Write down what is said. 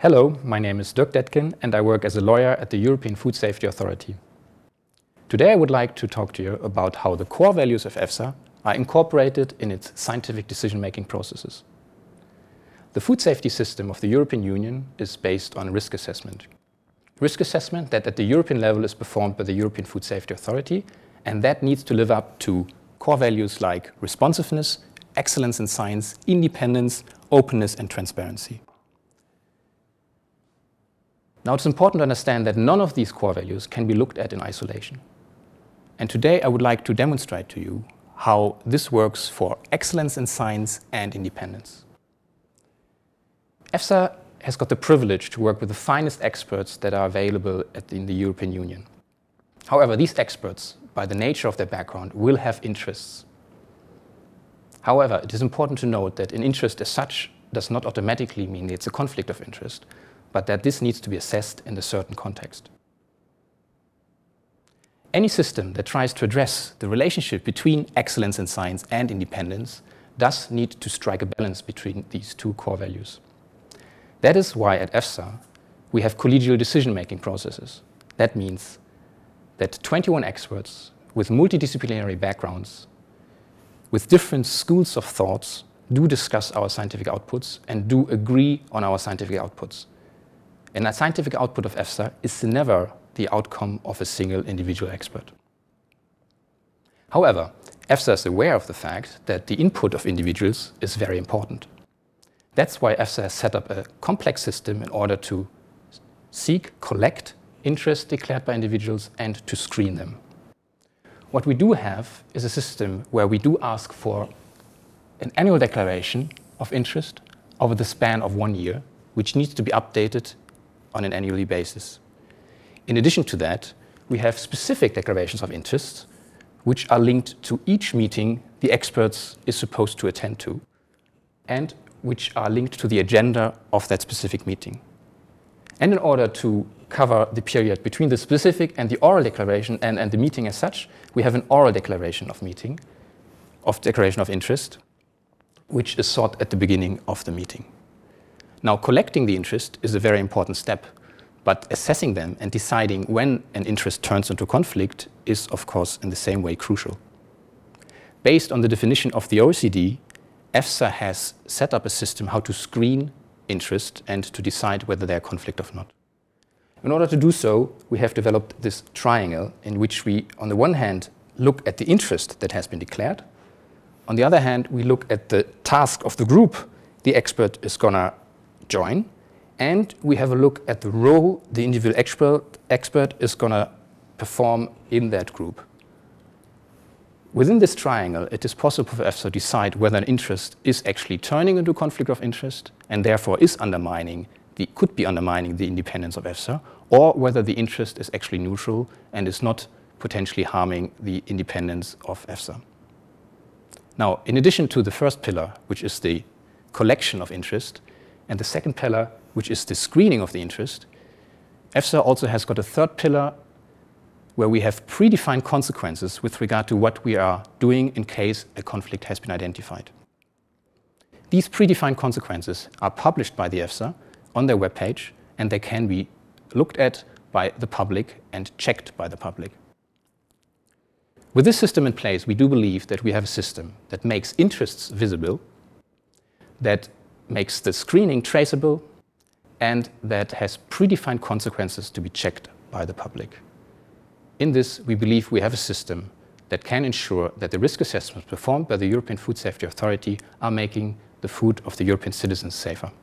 Hello, my name is Dirk Detkin and I work as a lawyer at the European Food Safety Authority. Today I would like to talk to you about how the core values of EFSA are incorporated in its scientific decision-making processes. The food safety system of the European Union is based on risk assessment. Risk assessment that at the European level is performed by the European Food Safety Authority, and that needs to live up to core values like responsiveness, excellence in science, independence, openness and transparency. Now it's important to understand that none of these core values can be looked at in isolation. And today I would like to demonstrate to you how this works for excellence in science and independence. EFSA has got the privilege to work with the finest experts that are available in the European Union. However, these experts, by the nature of their background, will have interests. However, it is important to note that an interest as such does not automatically mean it's a conflict of interest, but that this needs to be assessed in a certain context. Any system that tries to address the relationship between excellence in science and independence does need to strike a balance between these two core values. That is why at EFSA we have collegial decision-making processes. That means that 21 experts with multidisciplinary backgrounds, with different schools of thoughts, do discuss our scientific outputs and do agree on our scientific outputs. And a scientific output of EFSA is never the outcome of a single individual expert. However, EFSA is aware of the fact that the input of individuals is very important. That's why EFSA has set up a complex system in order to collect interest declared by individuals and to screen them. What we do have is a system where we do ask for an annual declaration of interest over the span of 1 year, which needs to be updated on an annual basis. In addition to that, we have specific declarations of interest which are linked to each meeting the experts is supposed to attend to and which are linked to the agenda of that specific meeting. And in order to cover the period between the specific and the oral declaration and the meeting as such, we have an oral declaration of declaration of interest, which is sought at the beginning of the meeting. Now, collecting the interest is a very important step, but assessing them and deciding when an interest turns into conflict is, of course, in the same way crucial. Based on the definition of the OECD, EFSA has set up a system how to screen interest and to decide whether they are conflict or not. In order to do so, we have developed this triangle in which we, on the one hand, look at the interest that has been declared. On the other hand, we look at the task of the group the expert is going to join, and we have a look at the role the individual expert is going to perform in that group. Within this triangle, it is possible for EFSA to decide whether an interest is actually turning into conflict of interest and therefore could be undermining the independence of EFSA, or whether the interest is actually neutral and is not potentially harming the independence of EFSA. Now, in addition to the first pillar, which is the collection of interest, and the second pillar, which is the screening of the interest, EFSA also has got a third pillar where we have predefined consequences with regard to what we are doing in case a conflict has been identified. These predefined consequences are published by the EFSA on their webpage, and they can be looked at by the public and checked by the public. With this system in place, we do believe that we have a system that makes interests visible, that makes the screening traceable, and that has predefined consequences to be checked by the public. In this, we believe we have a system that can ensure that the risk assessments performed by the European Food Safety Authority are making the food of the European citizens safer.